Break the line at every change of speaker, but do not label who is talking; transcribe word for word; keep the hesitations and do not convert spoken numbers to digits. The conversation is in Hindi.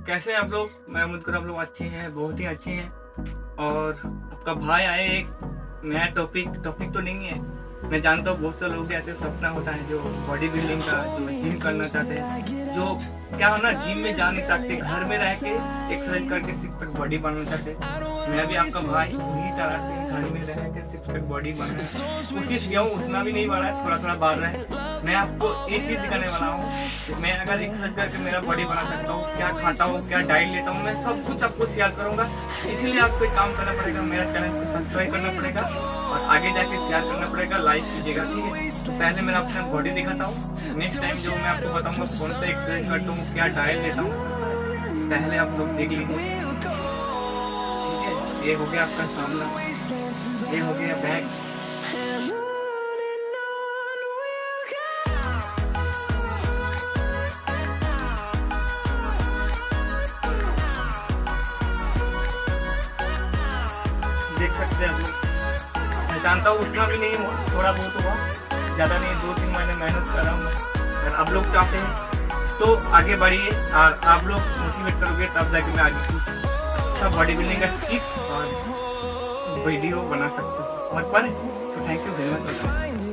कैसे हैं आप लोग? मैं उम्मीद कर आप लोग अच्छे हैं, बहुत ही अच्छे हैं। और आपका भाई आए एक नया टॉपिक टॉपिक तो नहीं है, मैं जानता हूँ बहुत से लोगों के ऐसे सपना होता है जो बॉडी बिल्डिंग का, जो जिम करना चाहते हैं, जो क्या हो ना जिम में जा नहीं सकते, घर में रह के एक्सरसाइज करके सिक्स पैक बॉडी बनाना चाहते हैं। मैं भी आपका भाई उन्हीं तरह से घर में रह के सिक्स पैक बॉडी बनाना है, कोशिश किया हूँ, उतना भी नहीं बढ़ा है, थोड़ा थोड़ा बढ़ रहा है। मैं आपको एक चीज़ दिखाने वाला हूँ कि मैं अगर एक्सरसाइज करके मेरा बॉडी बना सकता हूँ, क्या खाता हूँ, क्या डाइट लेता हूँ, मैं सब कुछ आपको शेयर करूँगा। इसीलिए आपको एक काम करना पड़ेगा, मेरा चैनल को सब्सक्राइब करना पड़ेगा और आगे जाके शेयर करना पड़ेगा, लाइक कीजिएगा, ठीक है। पहले मैं अपना बॉडी दिखाता हूँ, नेक्स्ट टाइम जो मैं आपको बताऊँगा कौन सा एक्सरसाइज करता हूँ, क्या डाइट लेता हूँ, पहले आप लोग देख लीजिए, ठीक है। ये हो गया आपका सामना, ये हो गया बैक, देख सकते हैं आप लोग। मैं जानता हूँ उतना भी नहीं हुआ, थोड़ा बहुत हुआ, ज़्यादा नहीं, दो तीन महीने मेहनत कर रहा हूँ मैं। अगर आप लोग चाहते हैं तो आगे बढ़िए और आप लोग मोटिवेट करोगे तब जाके मैं आगे कुछ अच्छा बॉडी बिल्डिंग का टिप्स और वीडियो बना सकता हूँ। मत पर तो थैंक यू वेरी मच।